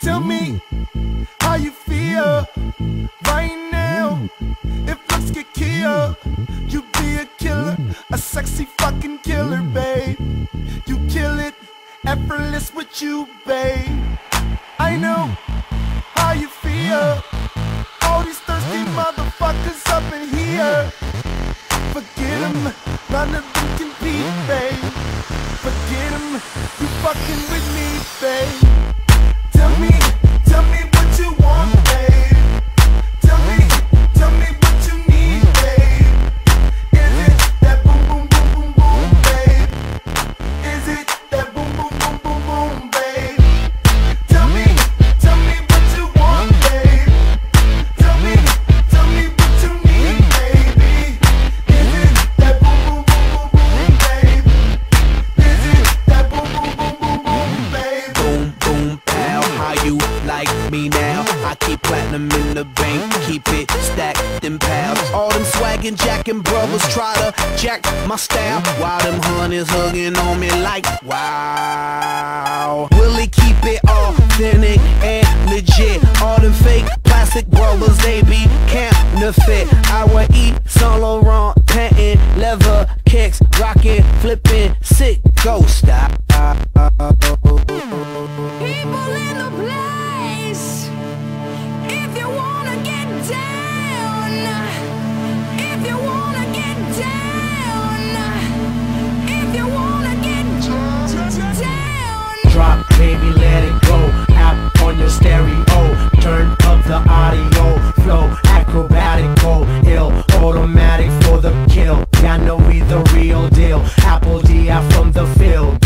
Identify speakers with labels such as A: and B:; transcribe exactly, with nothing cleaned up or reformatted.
A: Tell me how you feel right now. If looks get killed, you be a killer, a sexy fucking killer, babe. You kill it, effortless with you, babe. I know how you feel. All these thirsty motherfuckers up in here. Forget them, none of them compete, babe. Forget them, you fucking with me, babe. Tell me, tell me what you want, babe. Tell me, tell me what you need, babe. Is it that boom, boom, boom, boom, boom, babe? Is it that boom, boom, boom, boom, boom, babe? Tell me, tell me what you want, babe. Tell me, tell me what you need, baby. Is it that boom, boom, boom, boom, boom, babe? Is it that boom, boom, boom, boom, boom, babe?
B: Boom, boom, pow, how you like me now? I keep platinum in the bank, keep it stacked in pounds. All them swaggin' jackin' brothers try to jack my style, while them honeys hugging on me like, wow. Really keep it authentic and legit. All them fake plastic brothers, they be counterfeit. I wear E, Saint Laurent, patent, leather kicks, rockin', flippin', sick, ghost style.
C: People in the place, if you wanna get down, if you wanna get down, if you wanna get down.
D: Drop, baby, let it go. App on your stereo. Turn up the audio. Flow, acrobatic, go ill. Automatic for the kill. Yeah, I know we the real deal. Apple D out from the field.